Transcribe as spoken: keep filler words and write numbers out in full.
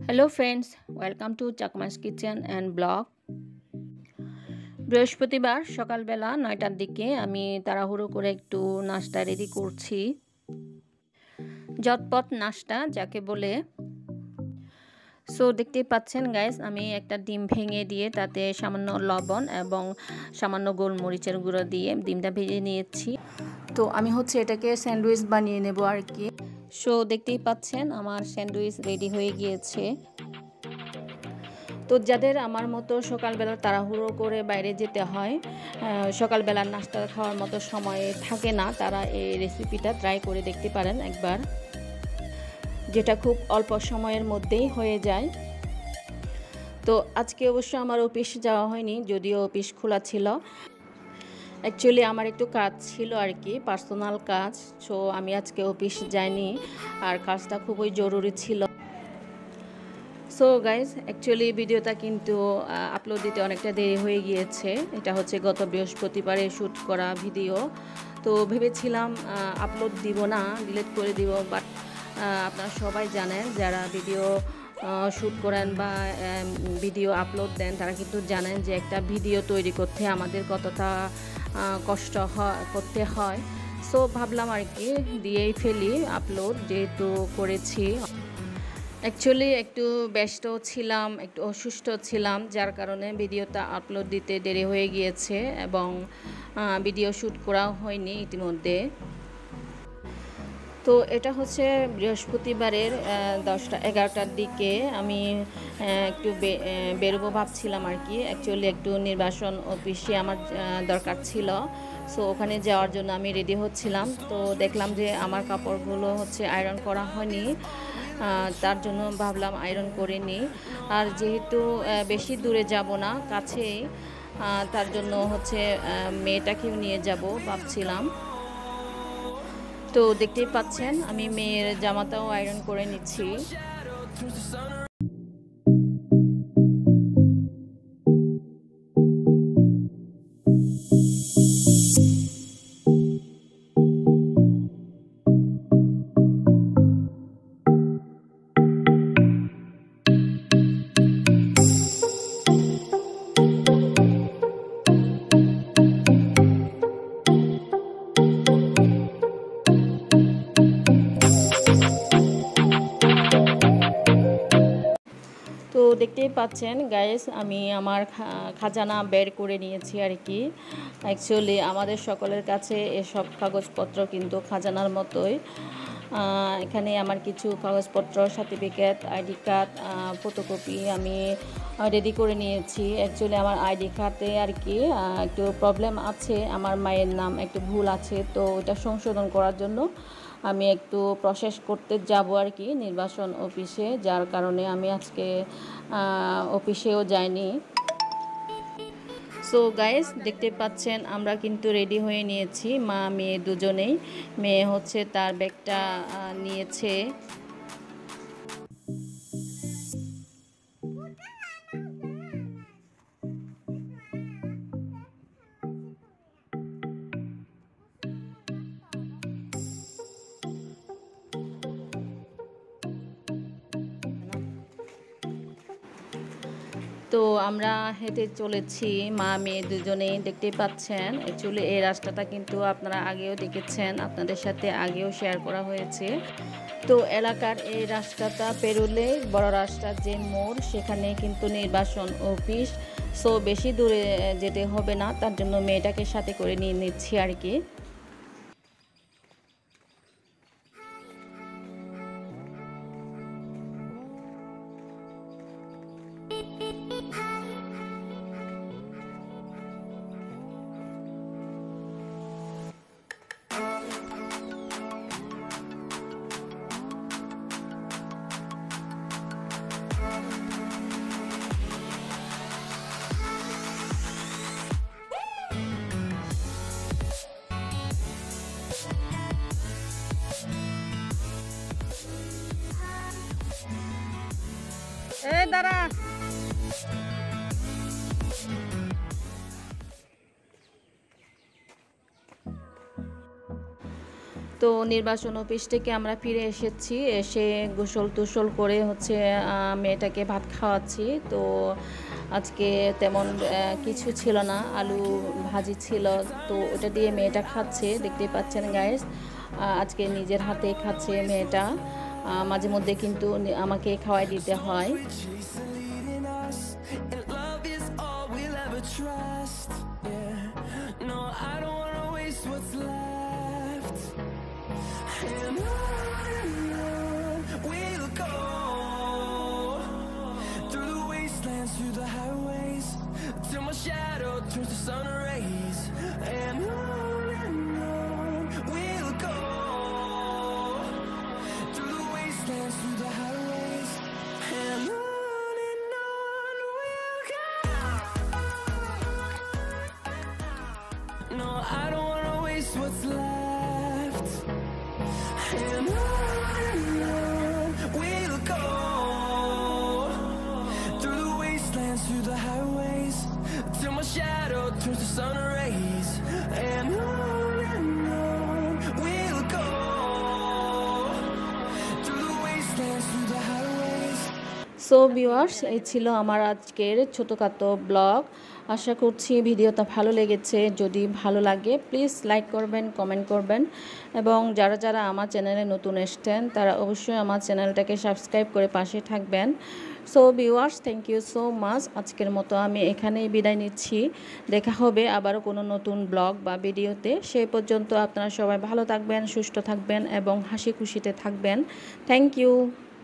Hello friends, welcome to Chakmas kitchen and blog. বৃহস্পতিবার সকালবেলা নয়টার দিকে আমি তাড়াহুড়ো করে একটু নাস্তা রেডি করছি। ঝটপট নাস্তা যাকে বলে। সো দেখতেই পাচ্ছেন গাইস, আমি একটা ডিম ভেঙে দিয়ে তাতে সামান্য লবণ এবং সামান্য গোলমরিচের গুঁড়ো দিয়ে ডিমটা ভেজে নিয়েছি। তো আমি হচ্ছে এটাকে স্যান্ডউইচ বানিয়ে নেব আর কি। সো দেখতেই পাচ্ছেন আমার স্যান্ডউইচ রেডি হয়ে গিয়েছে। তো যাদের আমার মতো সকালবেলা তাড়াহুড়ো করে বাইরে যেতে হয়, সকালবেলার নাস্তা খাওয়ার মতো সময় থাকে না, তারা এই রেসিপিটা ট্রাই করে দেখতে পারেন একবার, যেটা খুব অল্প সময়ের মধ্যেই হয়ে যায়। তো আজকে অবশ্য আমার অফিস যাওয়া হয়নি, যদিও অফিস খোলা ছিল। অ্যাকচুয়ালি আমার একটু কাজ ছিল আর কি, পার্সোনাল কাজ। সো আমি আজকে অফিস যাইনি, আর কাজটা খুবই জরুরি ছিল। সো গাইজ, অ্যাকচুয়ালি ভিডিওটা কিন্তু আপলোড দিতে অনেকটা দেরি হয়ে গিয়েছে। এটা হচ্ছে গত বৃহস্পতিবারে শ্যুট করা ভিডিও। তো ভেবেছিলাম আপলোড দিব না, ডিলিট করে দিব, বাট আপনারা সবাই জানেন যারা ভিডিও শ্যুট করেন বা ভিডিও আপলোড দেন, তারা কিন্তু জানেন যে একটা ভিডিও তৈরি করতে আমাদের কতটা কষ্ট করতে হয়। সো ভাবলাম আর কি দিয়েই ফেলি আপলোড, যেহেতু করেছি। অ্যাকচুয়ালি একটু ব্যস্ত ছিলাম, একটু অসুস্থ ছিলাম, যার কারণে ভিডিওটা আপলোড দিতে দেরি হয়ে গিয়েছে এবং ভিডিও শ্যুট করাও হয়নি ইতিমধ্যে। তো এটা হচ্ছে বৃহস্পতিবারের দশটা এগারোটার দিকে আমি একটু বেরোবো ভাবছিলাম আর কি। অ্যাকচুয়ালি একটু নির্বাচন অফিসে আমার দরকার ছিল। সো ওখানে যাওয়ার জন্য আমি রেডি হচ্ছিলাম। তো দেখলাম যে আমার কাপড়গুলো হচ্ছে আয়রন করা হয়নি, তার জন্য ভাবলাম আয়রন করে নিই। আর যেহেতু বেশি দূরে যাব না, কাছেই, তার জন্য হচ্ছে মেয়েটাকেও নিয়ে যাব ভাবছিলাম। তো দেখতেই পাচ্ছেন আমি মেয়ের জামাটাও আয়রন করে নিচ্ছি। তো দেখতেই পাচ্ছেন গাইস, আমি আমার খাজানা বের করে নিয়েছি আর কি। অ্যাকচুয়ালি আমাদের সকলের কাছে এসব কাগজপত্র কিন্তু খাজানার মতোই। এখানে আমার কিছু কাগজপত্র, সার্টিফিকেট, আইডি কার্ড, ফটোকপি আমি রেডি করে নিয়েছি। অ্যাকচুয়ালি আমার আইডি কার্ডে আর কি একটু প্রবলেম আছে, আমার মায়ের নাম একটু ভুল আছে, তো ওটা সংশোধন করার জন্য আমি একটু প্রসেস করতে যাব আর কি নির্বাচন অফিসে, যার কারণে আমি আজকে অফিসেও যাইনি। সো গাইস, দেখতে পাচ্ছেন আমরা কিন্তু রেডি হয়ে নিয়েছি, মা মেয়ে দুজনেই। মেয়ে হচ্ছে তার ব্যাগটা নিয়েছে। তো আমরা হেঁটে চলেছি মা মেয়ে দুজনেই, দেখতেই পাচ্ছেন। অ্যাকচুয়ালি এই রাস্তাটা কিন্তু আপনারা আগেও দেখেছেন, আপনাদের সাথে আগেও শেয়ার করা হয়েছে। তো এলাকার এই রাস্তাটা পেরোলে বড় রাস্তার যে মোড়, সেখানে কিন্তু নির্বাচন অফিস। সো বেশি দূরে যেতে হবে না, তার জন্য মেয়েটাকে সাথে করে নিয়ে নিচ্ছি আর কি। এ দাঁড়া। তো নির্বাচন অফিস থেকে আমরা ফিরে এসেছি, এসে গোসল টোসল করে হচ্ছে মেয়েটাকে ভাত খাওয়াচ্ছি। তো আজকে তেমন কিছু ছিল না, আলু ভাজি ছিল, তো ওটা দিয়ে মেয়েটা খাচ্ছে, দেখতেই পাচ্ছেন গাইস। আজকে নিজের হাতে খাচ্ছে মেয়েটা, মাঝে মধ্যে কিন্তু আমাকে খাওয়াই দিতে হয়। Through the highways till my shadow turns to sun rays, and on and on we'll go through the wastelands, through the highways, and on and on we'll go. No, I don't wanna waste what's left, and on and on we'll go. Through the highways till my shadow turns to sun rays, and on and on we'll go through the wastelands, through the highways. So viewers, এই ছিল আমার আজকের ছোটখাটো blog. আশা করছি ভিডিওটা ভালো লেগেছে। যদি ভালো লাগে প্লিজ লাইক করবেন, কমেন্ট করবেন, এবং যারা যারা আমার চ্যানেলে নতুন এসেছেন তারা অবশ্যই আমার চ্যানেলটাকে সাবস্ক্রাইব করে পাশে থাকবেন। So viewers, thank you so much. আজকের মতো আমি এখানেই বিদায় নিচ্ছি। দেখা হবে আবারও কোনো নতুন ব্লগ বা ভিডিওতে। সেই পর্যন্ত আপনারা সবাই ভালো থাকবেন, সুস্থ থাকবেন এবং হাসি খুশিতে থাকবেন। Thank you.